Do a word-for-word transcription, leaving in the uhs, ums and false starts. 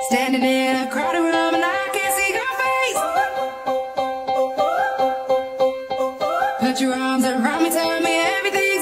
Standing in a crowded room and I can't see your face. Put your arms around me, tell me everything